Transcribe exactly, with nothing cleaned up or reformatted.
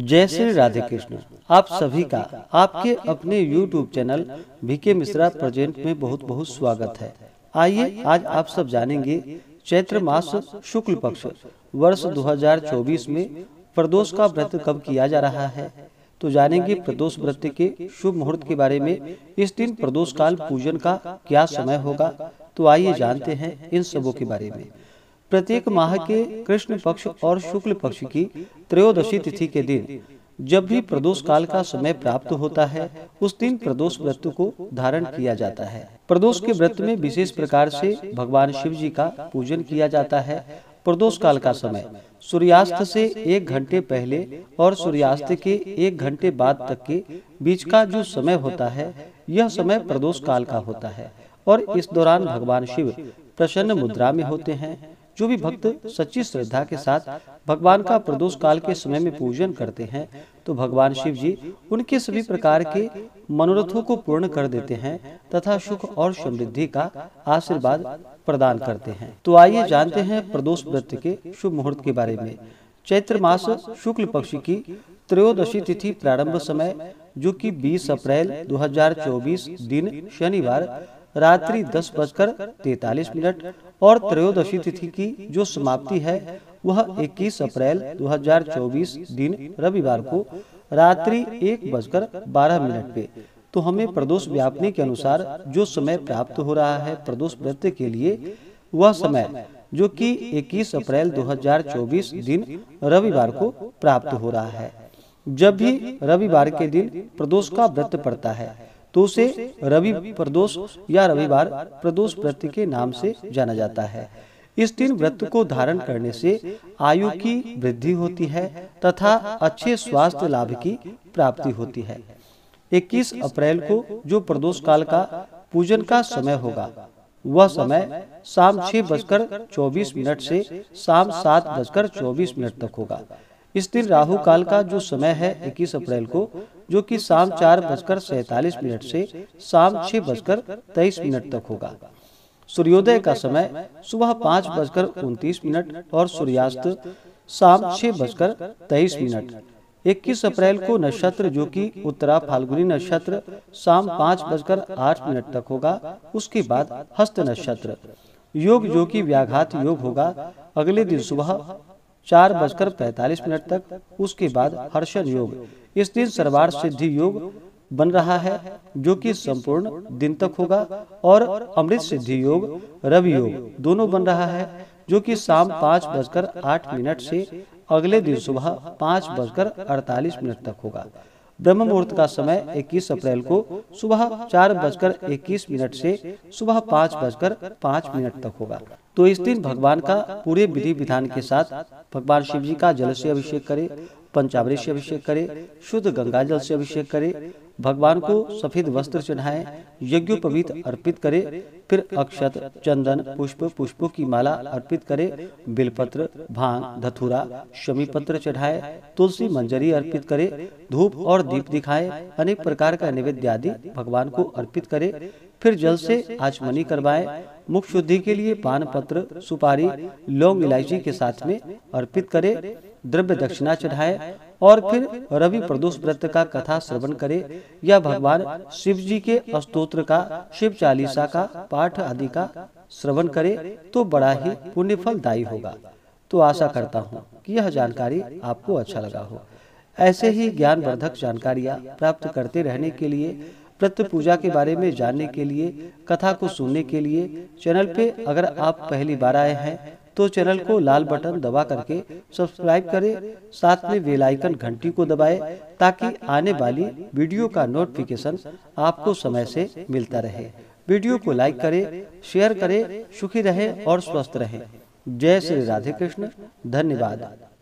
जय श्री राधे कृष्ण। आप सभी का आपके अपने YouTube channel VK Mishra present में बहुत बहुत स्वागत है। आइए आज आप सब जानेंगे चैत्र मास शुक्ल पक्ष वर्ष दो हज़ार चौबीस में प्रदोष का व्रत कब किया जा रहा है। तो जानेंगे प्रदोष व्रत के शुभ मुहूर्त के बारे में। इस दिन प्रदोष काल पूजन का क्या समय होगा, तो आइए जानते हैं इन सबों के बारे में। प्रत्येक माह के कृष्ण पक्ष और शुक्ल पक्ष की त्रयोदशी तिथि के दिन जब भी प्रदोष काल का समय प्राप्त होता है, उस दिन प्रदोष व्रत को धारण किया जाता है। प्रदोष के व्रत में विशेष प्रकार से भगवान शिव जी का पूजन किया जाता है। प्रदोष काल का समय सूर्यास्त से एक घंटे पहले और सूर्यास्त के एक घंटे बाद तक के बीच का जो समय होता है, यह समय प्रदोष काल का होता है और इस दौरान भगवान शिव प्रसन्न मुद्रा में होते हैं। जो भी भक्त सच्ची श्रद्धा के साथ भगवान का प्रदोष काल के समय में पूजन करते हैं, तो भगवान शिव जी उनके सभी प्रकार के मनोरथों को पूर्ण कर देते हैं तथा सुख और समृद्धि का आशीर्वाद प्रदान करते हैं। तो आइए जानते हैं प्रदोष व्रत के शुभ मुहूर्त के बारे में। चैत्र मास शुक्ल पक्ष की त्रयोदशी तिथि प्रारंभ समय जो कि बीस अप्रैल दो हज़ार चौबीस दिन शनिवार रात्रि दस बजकर तैतालीस मिनट और त्रयोदशी तिथि की जो समाप्ति है वह इक्कीस अप्रैल दो हज़ार चौबीस दिन रविवार को रात्रि एक बजकर बारह मिनट पे। तो हमें प्रदोष व्यापनी के अनुसार जो समय प्राप्त हो रहा है प्रदोष व्रत के लिए, वह समय जो कि इक्कीस अप्रैल दो हज़ार चौबीस दिन रविवार को प्राप्त हो रहा है। जब भी रविवार के दिन प्रदोष का व्रत पड़ता है तो उसे रवि प्रदोष या रविवार प्रदोष व्रत के नाम से जाना जाता है। इस दिन व्रत को धारण करने से आयु की वृद्धि होती है तथा अच्छे स्वास्थ्य लाभ की प्राप्ति होती है। इक्कीस अप्रैल को जो प्रदोष काल का पूजन का समय होगा, वह समय शाम छह बजकर चौबीस मिनट से शाम सात बजकर चौबीस मिनट तक होगा। इस दिन राहु काल का जो समय है इक्कीस अप्रैल को, जो कि शाम चार बजकर सैतालीस मिनट से शाम छह बजकर तेईस मिनट तक होगा। सूर्योदय का समय सुबह पाँच बजकर उनतीस मिनट और सूर्यास्त शाम छह बजकर तेईस मिनट। इक्कीस अप्रैल को नक्षत्र जो कि उत्तरा फाल्गुनी नक्षत्र शाम पाँच बजकर आठ मिनट तक होगा। उसके बाद हस्त नक्षत्र योग जो कि व्याघात योग होगा अगले दिन सुबह चार बजकर पैंतालीस मिनट तक। उसके बाद हर्षण योग, इस दिन सर्वार्थ सिद्धि योग बन रहा है जो कि संपूर्ण दिन तक होगा। और अमृत सिद्धि योग रवि योग दोनों बन रहा है जो कि शाम पाँच बजकर आठ मिनट से अगले दिन सुबह पाँच बजकर अड़तालीस मिनट तक होगा। ब्रह्म मुहूर्त का समय इक्कीस अप्रैल को सुबह चार बजकर इक्कीस मिनट से सुबह पाँच बजकर पाँच मिनट तक होगा। तो इस दिन भगवान का पूरे विधि विधान के साथ भगवान शिव जी का जल से अभिषेक करे, पंचामृत से अभिषेक करे, शुद्ध गंगा जल से अभिषेक करे, भगवान को सफेद वस्त्र चढ़ाएं, यज्ञोपवीत अर्पित करे, फिर अक्षत चंदन पुष्प पुष्पों की माला अर्पित करे, बेलपत्र भांग धतूरा शमी पत्र चढ़ाए, तुलसी मंजरी अर्पित करे, धूप और दीप दिखाए, अनेक प्रकार का नैवेद्य आदि भगवान को अर्पित करे। फिर जल से आचमनी करवाएं, मुख शुद्धि के लिए पान पत्र सुपारी लौंग इलायची के साथ में अर्पित करे, द्रव्य दक्षिणा चढ़ाए और फिर रवि प्रदोष व्रत का कथा श्रवण करे या भगवान शिव जी के स्तोत्र का शिव चालीसा का पाठ आदि का श्रवण करे तो बड़ा ही पुण्य फलदायी होगा। तो आशा करता हूँ कि यह जानकारी आपको अच्छा लगा हो। ऐसे ही ज्ञानवर्धक जानकारियाँ प्राप्त करते रहने के लिए, व्रत पूजा के बारे में जानने के लिए, कथा को सुनने के लिए चैनल पे अगर आप पहली बार आए हैं तो चैनल को लाल बटन दबा करके सब्सक्राइब करें, साथ में बेल आइकन घंटी को दबाएं ताकि आने वाली वीडियो का नोटिफिकेशन आपको समय से मिलता रहे। वीडियो को लाइक करें, शेयर करें, सुखी रहें और स्वस्थ रहें। जय श्री राधे कृष्ण। धन्यवाद।